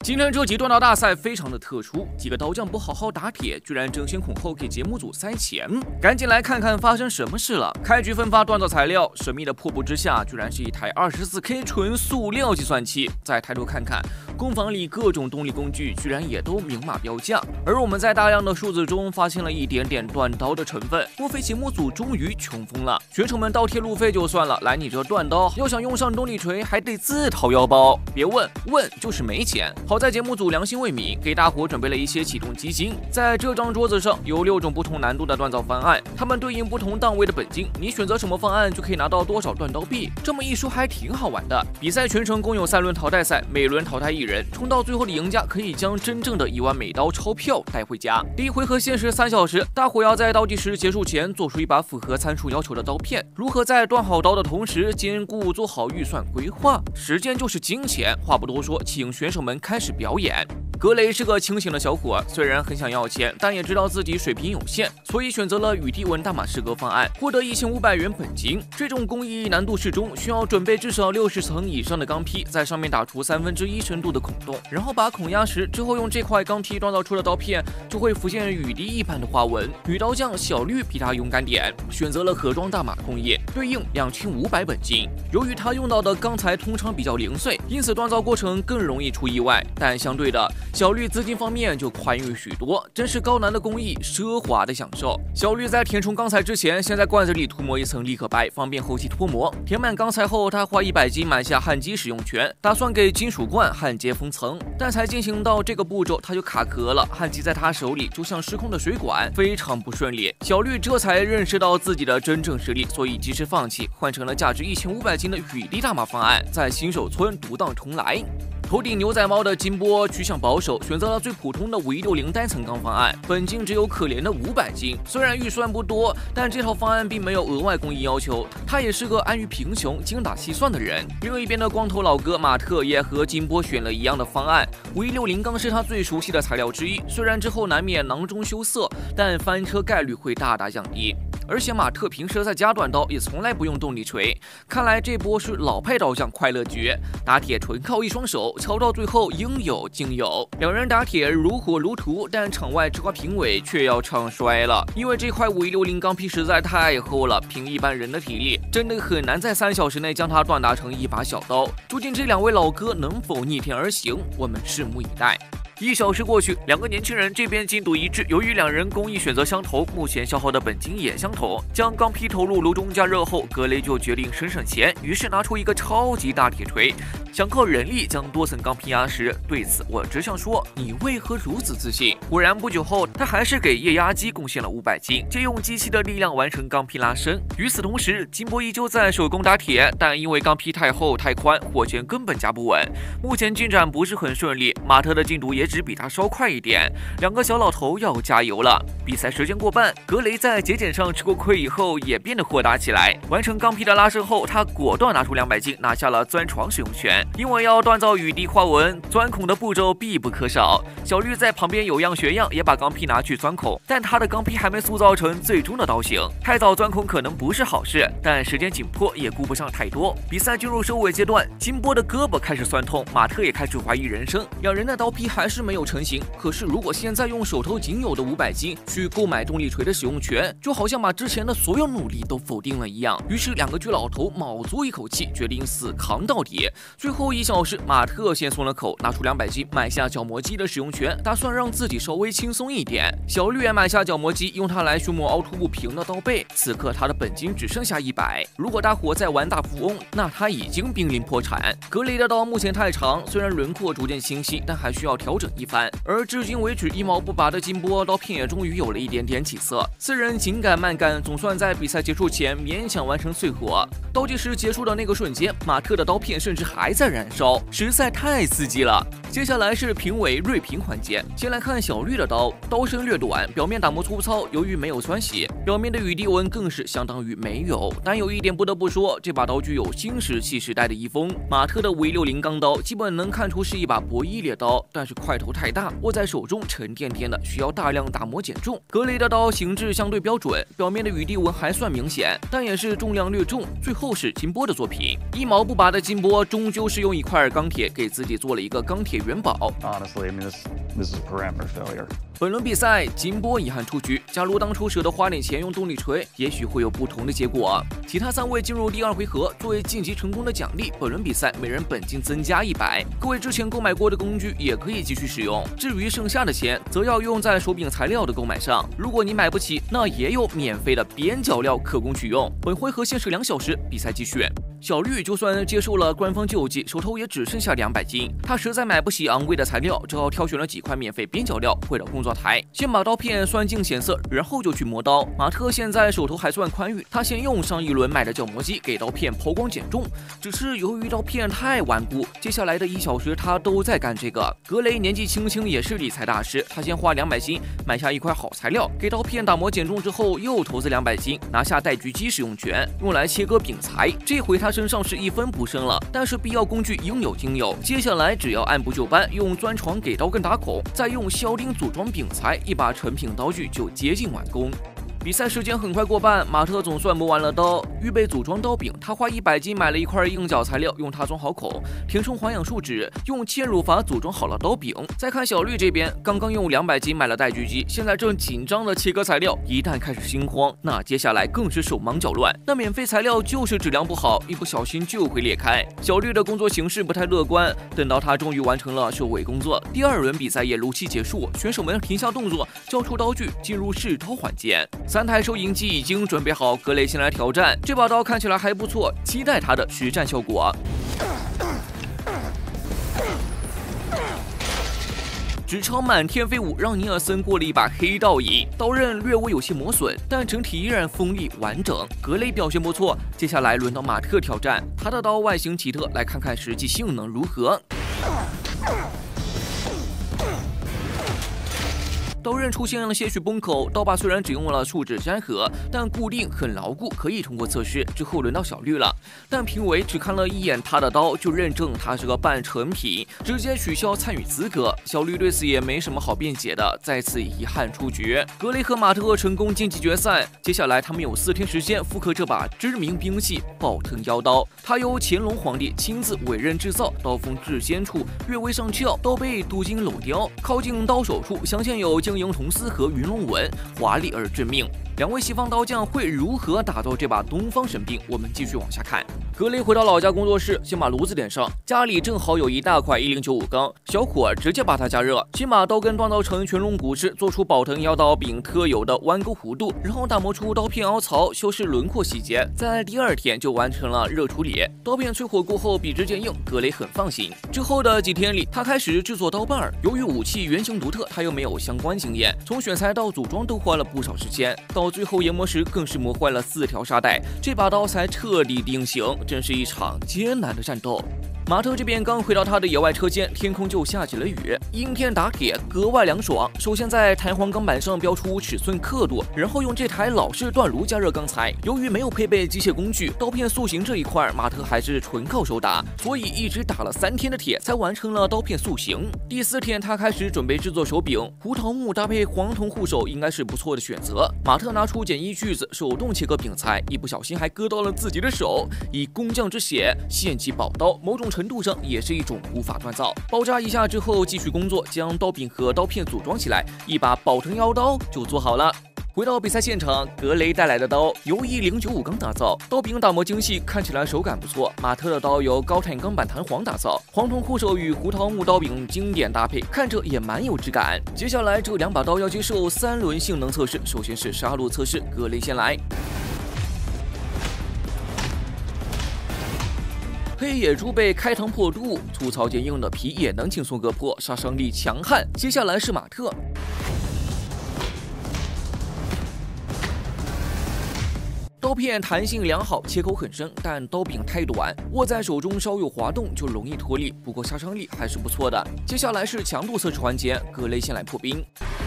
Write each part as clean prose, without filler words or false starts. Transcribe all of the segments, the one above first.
今天这集断刀大赛非常的特殊，几个刀匠不好好打铁，居然争先恐后给节目组塞钱，赶紧来看看发生什么事了。开局分发锻造材料，神秘的瀑布之下居然是一台24K 纯塑料计算器。再抬头看看，工坊里各种动力工具居然也都明码标价。而我们在大量的数字中发现了一点点断刀的成分，莫非节目组终于穷疯了？选手们倒贴路费就算了，来你这断刀，要想用上动力锤还得自掏腰包。别问，问就是没钱。好在节目组良心未泯，给大伙准备了一些启动基金。在这张桌子上有6种不同难度的锻造方案，它们对应不同档位的本金，你选择什么方案就可以拿到多少锻刀币。这么一说还挺好玩的。比赛全程共有3轮淘汰赛，每轮淘汰1人，冲到最后的赢家可以将真正的1万美刀钞票带回家。第一回合限时3小时，大伙要在倒计时结束前做出一把符合参数要求的刀片。如何在断好刀的同时兼顾做好预算规划？时间就是金钱，话不多说，请选手们开始表演。格雷是个清醒的小伙，虽然很想要钱，但也知道自己水平有限，所以选择了雨滴纹大马士革方案，获得1500元本金。这种工艺难度适中，需要准备至少60层以上的钢坯，在上面打出1/3深度的孔洞，然后把孔压实之后，用这块钢坯锻造出的刀片就会浮现雨滴一般的花纹。女刀匠小绿比他勇敢点，选择了盒装大马工艺，对应2500本金。由于他用到的钢材通常比较零碎，因此锻造过程更容易出意外，但相对的，小绿资金方面就宽裕许多，真是高难的工艺，奢华的享受。小绿在填充钢材之前，先在罐子里涂抹一层立可白，方便后期脱模。填满钢材后，他花100金买下焊机使用权，打算给金属罐焊接封层。但才进行到这个步骤，他就卡壳了，焊机在他手里就像失控的水管，非常不顺利。小绿这才认识到自己的真正实力，所以及时放弃，换成了价值1500金的雨滴大马方案，在新手村独当重来。头顶牛仔帽的金波趋向保守，选择了最普通的516单层钢方案，本金只有可怜的500金。虽然预算不多，但这套方案并没有额外工艺要求，他也是个安于贫穷、精打细算的人。另一边的光头老哥马特也和金波选了一样的方案，516钢是他最熟悉的材料之一，虽然之后难免囊中羞涩，但翻车概率会大大降低。而且马特平时在家锻刀也从来不用动力锤，看来这波是老派刀匠快乐局，打铁纯靠一双手，敲到最后应有尽有。两人打铁如火如荼，但场外吃瓜评委却要唱衰了，因为这块5160钢坯实在太厚了，凭一般人的体力，真的很难在3小时内将它锻打成一把小刀。究竟这2位老哥能否逆天而行？我们拭目以待。1小时过去，2个年轻人这边进度一致，由于2人工艺选择相同，目前消耗的本金也相同。将钢坯投入炉中加热后，格雷就决定省钱，于是拿出一个超级大铁锤，想靠人力将多层钢坯压实。对此，我只想说，你为何如此自信？果然不久后，他还是给液压机贡献了500金，借用机器的力量完成钢坯拉伸。与此同时，金波依旧在手工打铁，但因为钢坯太厚太宽，火箭根本夹不稳。目前进展不是很顺利，马特的进度也只比他稍快一点，2个小老头要加油了。比赛时间过半，格雷在节俭上吃过亏以后也变得豁达起来。完成钢坯的拉伸后，他果断拿出200金，拿下了钻床使用权。因为要锻造雨滴花纹，钻孔的步骤必不可少。小绿在旁边有样学样，也把钢坯拿去钻孔，但他的钢坯还没塑造成最终的刀型，太早钻孔可能不是好事，但时间紧迫也顾不上太多。比赛进入收尾阶段，金波的胳膊开始酸痛，马特也开始怀疑人生。2人的刀坯还是没有成型，可是如果现在用手头仅有的500金去购买动力锤的使用权，就好像把之前的所有努力都否定了一样。于是2个巨老头卯足一口气，决定死扛到底。最后1小时，马特先松了口，拿出200金买下角磨机的使用权，打算让自己稍微轻松一点。小绿也买下角磨机，用它来修磨凹凸不平的刀背。此刻他的本金只剩下100，如果大伙再玩大富翁，那他已经濒临破产。格雷的刀目前太长，虽然轮廓逐渐清晰，但还需要调整一番。而至今为止一毛不拔的金波刀片也终于有了一点点起色。4人紧赶慢赶，总算在比赛结束前勉强完成淬火。倒计时结束的那个瞬间，马特的刀片甚至还在燃烧，实在太刺激了。接下来是评委锐评环节，先来看小绿的刀，刀身略短，表面打磨粗糙，由于没有酸洗，表面的雨滴纹更是相当于没有。但有一点不得不说，这把刀具有新石器时代的遗风。马特的516钢刀基本能看出是一把博弈猎刀，但是块头太大，握在手中沉甸甸的，需要大量打磨减重。格雷的刀形制相对标准，表面的雨滴纹还算明显，但也是重量略重。最后是金波的作品，一毛不拔的金波终究是用一块钢铁给自己做了一个钢铁元宝。 Honestly, I mean, this is a parameter failure. 本轮比赛，金波遗憾出局。假如当初舍得花点钱用动力锤，也许会有不同的结果。其他3位进入第2回合，作为晋级成功的奖励，本轮比赛每人本金增加100。各位之前购买过的工具也可以继续使用。至于剩下的钱，则要用在手柄材料的购买上。如果你买不起，那也有免费的边角料可供取用。本回合限时2小时，比赛继续。小绿就算接受了官方救济，手头也只剩下200金。他实在买不起昂贵的材料，只好挑选了几块免费边角料回到工作台，先把刀片酸净显色，然后就去磨刀。马特现在手头还算宽裕，他先用上一轮买的角磨机给刀片抛光减重。只是由于刀片太顽固，接下来的1小时他都在干这个。格雷年纪轻轻也是理财大师，他先花200金买下一块好材料，给刀片打磨减重之后，又投资200金拿下带锯机使用权，用来切割柄材。这回他身上是1分不剩了，但是必要工具应有尽有。接下来只要按部就班，用钻床给刀根打孔，再用销钉组装柄材，一把成品刀具就接近完工。比赛时间很快过半，马特总算磨完了刀，预备组装刀柄。他花100金买了一块硬角材料，用它装好孔，填充环氧树脂，用嵌入法组装好了刀柄。再看小绿这边，刚刚用200金买了带锯机，现在正紧张的切割材料。一旦开始心慌，那接下来更是手忙脚乱。那免费材料就是质量不好，一不小心就会裂开。小绿的工作形势不太乐观。等到他终于完成了收尾工作，第2轮比赛也如期结束，选手们停下动作，交出刀具，进入试刀环节。3台收银机已经准备好，格雷先来挑战。这把刀看起来还不错，期待它的实战效果。直超满天飞舞，让尼尔森过了一把黑道瘾，刀刃略微有些磨损，但整体依然锋利完整。格雷表现不错，接下来轮到马特挑战，他的刀外形奇特，来看看实际性能如何。刀刃出现了些许崩口，刀把虽然只用了树脂粘合，但固定很牢固，可以通过测试。之后轮到小绿了，但评委只看了一眼他的刀，就认证他是个半成品，直接取消参与资格。小绿对此也没什么好辩解的，再次遗憾出局。格雷和马特成功晋级决赛，接下来他们有4天时间复刻这把知名兵器宝腾妖刀。它由乾隆皇帝亲自委任制造，刀锋至尖处，略微上翘，刀背镀金铀雕，靠近刀手处镶嵌有晶莹铜丝和云龙纹，华丽而致命。2位西方刀匠会如何打造这把东方神兵？我们继续往下看。格雷回到老家工作室，先把炉子点上，家里正好有一大块1095钢，小火直接把它加热，先把刀根锻造成全龙骨式，做出宝腾妖刀柄特有的弯钩弧度，然后打磨出刀片凹槽，修饰轮廓细节，在第2天就完成了热处理。刀片淬火过后笔直坚硬，格雷很放心。之后的几天里，他开始制作刀把，由于武器原型独特，他又没有相关经验，从选材到组装都花了不少时间，到最后研磨时更是磨坏了4条沙带，这把刀才彻底定型，真是一场艰难的战斗。马特这边刚回到他的野外车间，天空就下起了雨，阴天打铁格外凉爽。首先在弹簧钢板上标出尺寸刻度，然后用这台老式锻炉加热钢材。由于没有配备机械工具，刀片塑形这一块马特还是纯靠手打，所以一直打了3天的铁才完成了刀片塑形。第4天他开始准备制作手柄，胡桃木搭配黄铜护手应该是不错的选择。马特拿出简易锯子手动切割柄材，一不小心还割到了自己的手，以工匠之血献祭宝刀，某种程度上也是一种古法锻造。包扎一下之后继续工作，将刀柄和刀片组装起来，一把宝腾妖刀就做好了。回到比赛现场，格雷带来的刀由1095钢打造，刀柄打磨精细，看起来手感不错。马特的刀由高碳钢板弹簧打造，黄铜护手与胡桃木刀柄经典搭配，看着也蛮有质感。接下来这2把刀要接受3轮性能测试，首先是杀戮测试，格雷先来。黑野猪被开膛破肚，粗糙坚硬的皮也能轻松割破，杀伤力强悍。接下来是马特，刀片弹性良好，切口很深，但刀柄太短，握在手中稍有滑动就容易脱力，不过杀伤力还是不错的。接下来是强度测试环节，格雷先来破冰。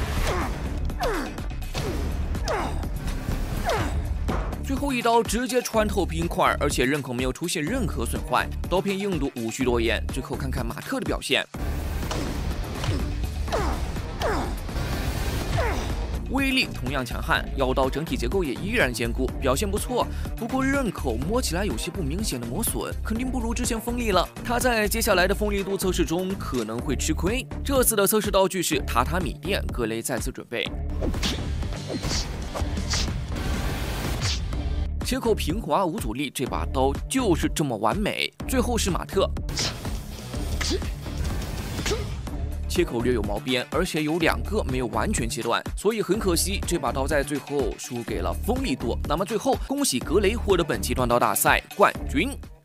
最后一刀直接穿透冰块，而且刃口没有出现任何损坏，刀片硬度无需多言。之后看看马特的表现。 威力同样强悍，腰刀整体结构也依然坚固，表现不错。不过刃口摸起来有些不明显的磨损，肯定不如之前锋利了。他在接下来的锋利度测试中可能会吃亏。这次的测试道具是榻榻米垫，格雷再次准备。切口平滑无阻力，这把刀就是这么完美。最后是马特。切口略有毛边，而且有2个没有完全切断，所以很可惜，这把刀在最后输给了锋利度。那么最后，恭喜格雷获得本期锻刀大赛冠军。